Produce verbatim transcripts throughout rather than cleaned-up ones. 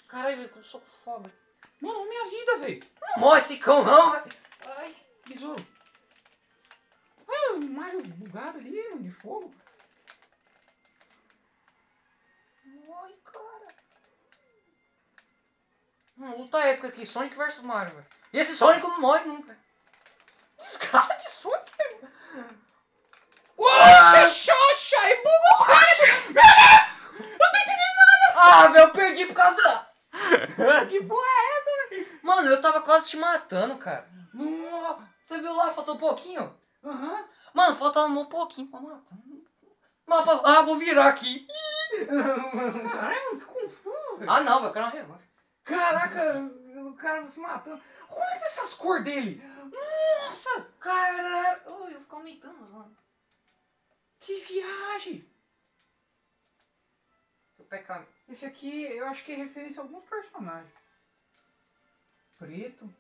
Caralho, velho, eu sou foda. Mano, minha vida, velho. Não morre esse cão, não, velho. Ai, besouro. Olha o Mario bugado ali, mano, de fogo. Morre, cara. Uma luta épica aqui, Sonic versus Mario, velho. E esse Sonic não morre nunca. Desgraça de Sonic, velho. Oxe, xoxa, e bugou, cara. Meu Deus, eu não tô entendendo nada. Ah, velho, eu perdi por causa da... Que porra é essa, velho? Mano, eu tava quase te matando, cara. Não, você viu lá, faltou um pouquinho? Aham. Uhum. Mano, faltava um pouquinho pra matar. Mapa... Ah, vou virar aqui. Caralho, mano, que confuso, velho. Ah, não, velho, eu quero uma revanche. Caraca, o cara se matando. Como é que tá essas cores dele? Nossa, Caralho. Oh, eu vou ficar aumentando, mano. que viagem. Tô pecando. Esse aqui eu acho que é referência a alguns personagens. Preto.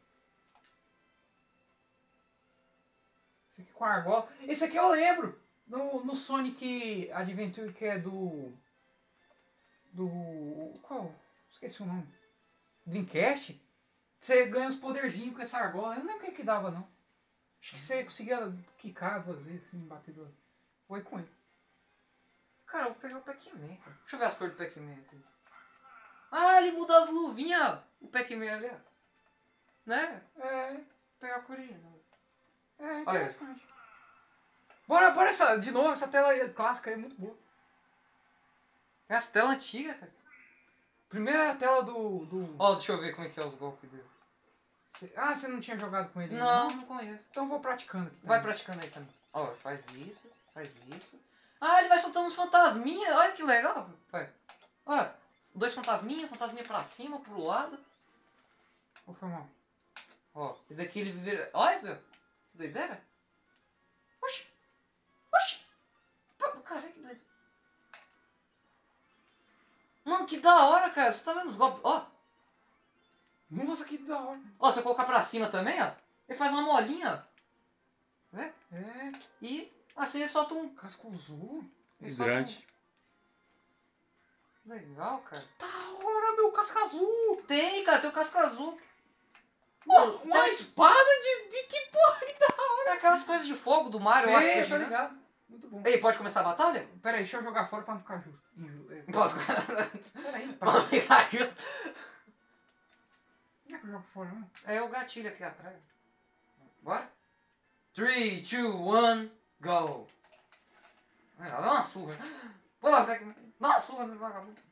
Esse aqui com a argola. Esse aqui eu lembro. No, no Sonic Adventure, que é do... Do... Qual? Esqueci o nome. Dreamcast. Você ganha os poderzinhos com essa argola. Eu não lembro o que que dava, não. Acho que você conseguia quicar duas vezes, assim, bater duas. Foi com ele. Cara, eu vou pegar o Pac-Man, cara. Deixa eu ver as cores do Pac-Man aqui. Ah, ele muda as luvinhas. O Pac-Man ali, ó. Né? É, Vou pegar a cor original. é Olha. interessante. Bora, bora essa, de novo, essa tela clássica aí é muito boa. É as telas antigas, cara. Primeira é a tela do... do... Ó, deixa eu ver como é que é os golpes dele. Cê- Ah, você não tinha jogado com ele ainda, Não, não conheço. Então eu vou praticando aqui. Vai também. praticando aí também. Ó, faz isso, faz isso. Ah, ele vai soltando uns fantasminhas. Olha que legal. Vai. Olha, dois fantasminhas, fantasminha pra cima, pro lado. Ou foi mal? Ó, esse daqui ele vira... Olha, meu. Que doideira. Oxi. Oxi. Pô, caralho, que doideira. Mano, que da hora, cara. Você tá vendo os golpes? Ó. Nossa, que da hora. Ó, se eu colocar pra cima também, ó. Ele faz uma molinha, ó. Né? É, E assim ele solta um... casco azul. Ele solta um... Hidrante. Legal, cara. Da hora, meu, casco azul. Tem, cara. Tem o casco azul. Uma, Pô, uma tem- espada de, de que porra que da hora. É aquelas coisas de fogo do Mario lá que Sei, fica eu tô girando. ligado. Muito bom. Ei, pode começar a batalha? Pera aí, deixa eu jogar fora pra não ficar justo. Inju... é, Pode. Pera aí, Pode pra... ficar justo. Como é que eu jogo fora, não? É o gatilho aqui atrás. Bora? três, dois, um, go! Vai lá, dá uma surra. Pô, velho. Dá uma surra nesse vagabundo.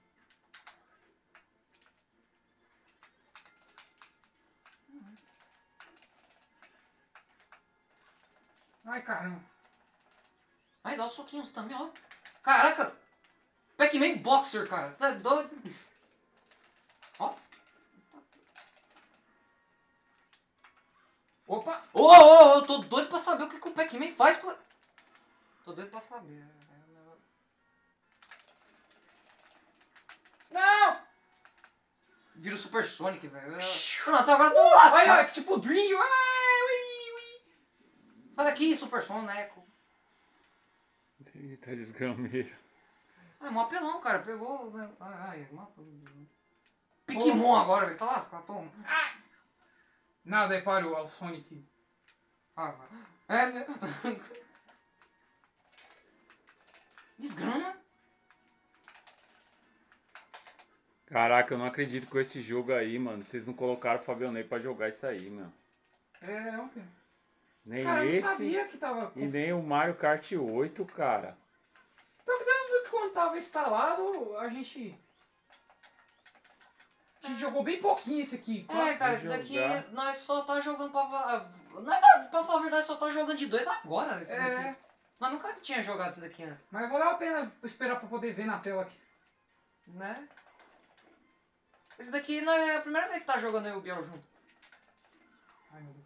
Ai, caramba. Aí dá os soquinhos também, ó. Caraca! Pac-Man Boxer, cara. Você é doido? Ó. Opa. Ô, ô, ô, tô doido pra saber o que, que o Pac-Man faz com... Tô doido pra saber. Não. Vira o Super Sonic, velho. Pronto, agora eu tô lascado. Olha, tipo Dream. Ai, ui, ui. Sai daqui, Super Sonic. Eita, desgrameiro. Ah, mó apelão, cara. Pegou... Ai, ai, mó... Pikmin agora, velho. Tá lascado, toma. Nada, é para o Sonic. Ah, é, né? Desgrama. Caraca, eu não acredito com esse jogo aí, mano. Vocês não colocaram o Fabionei pra jogar isso aí, meu. É, não, cara. Nem Cara, eu não esse sabia que tava... e nem o Mario Kart oito, cara. Porque desde quando tava instalado, a gente... A gente jogou bem pouquinho esse aqui. É, cara, Vou esse daqui jogar. nós só tá jogando pra... fa- Nós, tá- pra falar a verdade, só tá jogando de dois agora, esse É, daqui. Nós nunca tinha jogado esse daqui antes, mas valeu a pena esperar pra poder ver na tela aqui. né? Esse daqui não é a primeira vez que tá jogando eu e o Biel junto. Ai, meu Deus.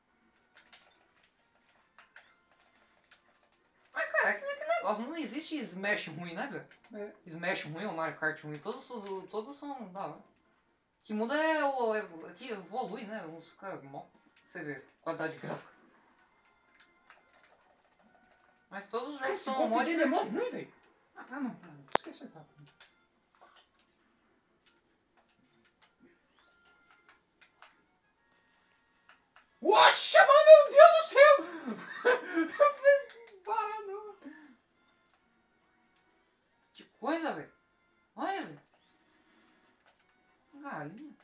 Mas, cara, é que, é que negócio, não existe Smash ruim, né, velho? É. Smash ruim ou Mario Kart ruim, todos, os- todos são da hora. O que muda é o... É, que evolui, né? Uns fica mó... Você vê, qualidade gráfica. Mas todos os Cara, jogos esse são golpe mó dele é mó divertidos. ruim, velho. Ah, não, não. Esqueci a etapa. Oxa, mano, meu Deus do céu! Eu falei, para não. Que coisa, velho. Olha, velho. Galinha.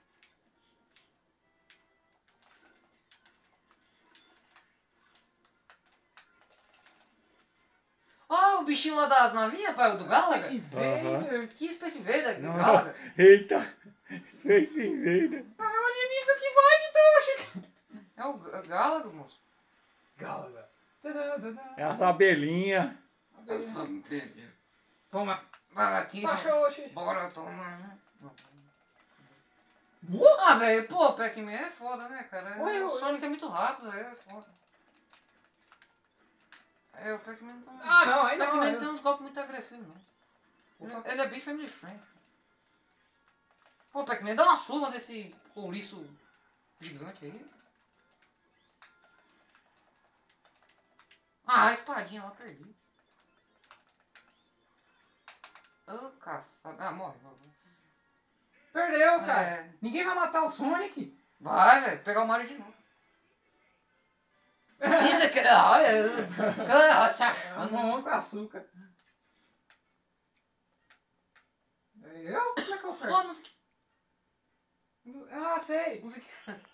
Ó, o bichinho lá das navinhas, pai, o do Galaga. Esse velho. Que Space Invader, Não. Galaga. Eita! Space Invader. Ah, é o alienígena que vai de tocha. É o G- Galaga, moço. Galaga. É as abelhinhas. Toma. Vai aqui. Só xoxa. Bora tomar. Uh! Ah, velho, pô, Pac-Man é foda, né, cara? Ué, eu- o Sonic é muito rápido, é foda. É, o Pac-Man não. Ah, não, aí O não. Pac-Man aí tem não. uns golpes muito agressivos, não. Ele, Opa. ele é bem family friend. Pô, o Pac-Man dá uma surra nesse ouriço gigante aí. Ah, a espadinha lá, perdi. Ô, oh, caçada. Ah, morre, morre. Perdeu, cara. É. Ninguém vai matar o Sonic. Vai, velho, pegar o Mario de novo. Isso aqui, olha, cara, se achando. Mamão com açúcar. Eu? Como é que eu Ó, perco? música. Ah, sei. Música.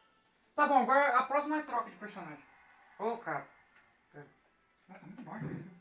Tá bom, agora a próxima é troca de personagem. Ô, cara. Nossa, tá muito baixo.